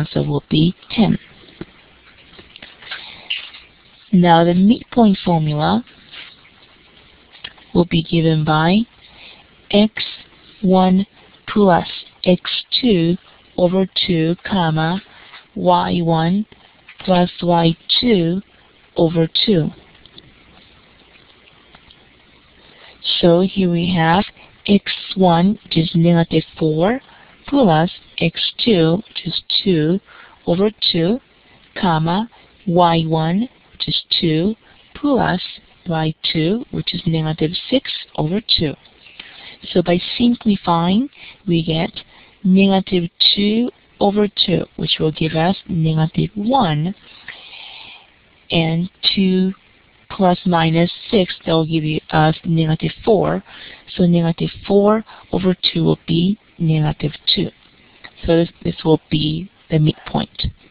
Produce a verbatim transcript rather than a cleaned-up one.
answer will be ten. Now the midpoint formula will be given by x one plus x two over two, comma, y one plus y two over two. So here we have x one, which is negative four, plus x two, which is two, over two, comma, y one, which is two, plus y two, which is negative six over two. So by simplifying, we get negative two over two, which will give us negative one, and two plus minus six, that will give us negative four. So negative four over two will be negative two. So this, this will be the midpoint.